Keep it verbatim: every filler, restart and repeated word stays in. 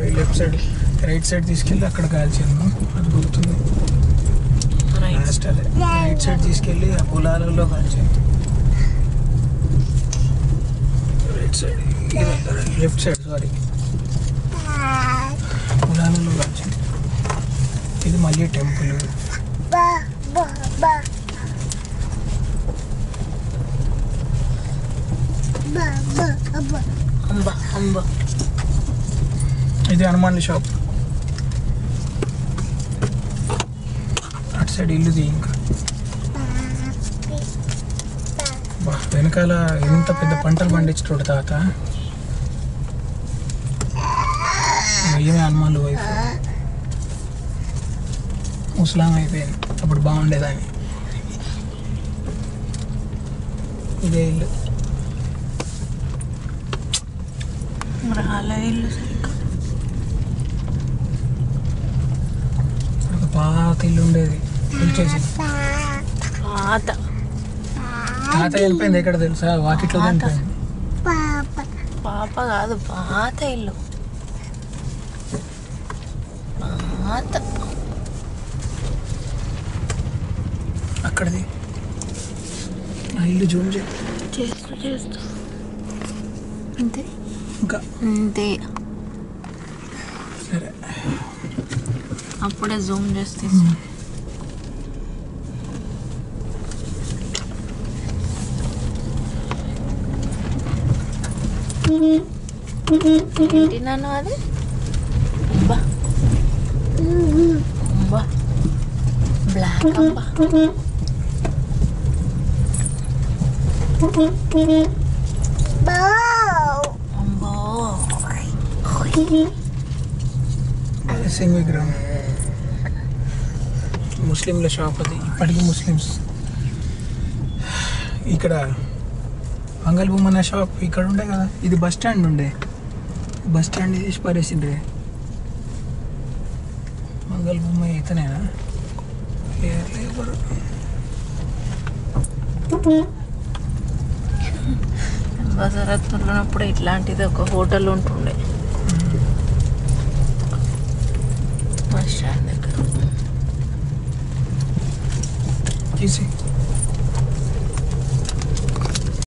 Left side right side తీసుకెళ్ళి అక్కడ కాల్చాను, అది గుర్తుంది. లాస్ట్ అదే రైట్ సైడ్ తీసుకెళ్ళి ఆ పొలాలలో కాల్చాను. Right side left side sorry పొలాలలో కాల్చాను. ఇది మళ్ళీ టెంపుల్. ఇది హనుమాన్ షాప్. అటు సైడ్ ఇల్లుది. ఇంకా వెనకాల ఎంత పెద్ద పంటలు పండించుతాడు తాత. ఏమే హనుమాన్లు వైఫ్ ముస్లాం అయిపోయింది, అప్పుడు బాగుండేదాన్ని. ఇదే ఇల్లు ఇల్లు ఒక పాత ఇల్లు ఉండేది పిలిచేసి. పాత తాత వెళ్ళిపోయింది ఎక్కడ తెలుసా? వాకిట్లో చనిపోయింది. పాప కాదు, పాత ఇల్లు. పాత అక్కడది ఆ ఇల్లు జూమ్ చేస్తూ చేస్తూ అంతే. ఇంకా అంతే. సరే అప్పుడే జూమ్ చేస్తే ఏంటి నాన్న అది? అబ్బా అబ్బా బ్లాక్ అబ్బా. అబ్బో సింగ్ విగ్రహం ముస్లింల షాప్ అది, ఇప్పటికీ ముస్లిమ్స్. ఇక్కడ మంగళ బొమ్మన షాప్ ఇక్కడ ఉండే కదా, ఇది బస్ స్టాండ్ ఉండే. బస్ స్టాండ్ తీసి పరేసిండ్రే. మంగళ బొమ్మ ఇతనేనా? లేబర్ బసరత్తున్నప్పుడు ఇట్లాంటిది ఒక హోటల్ ఉంటుండే.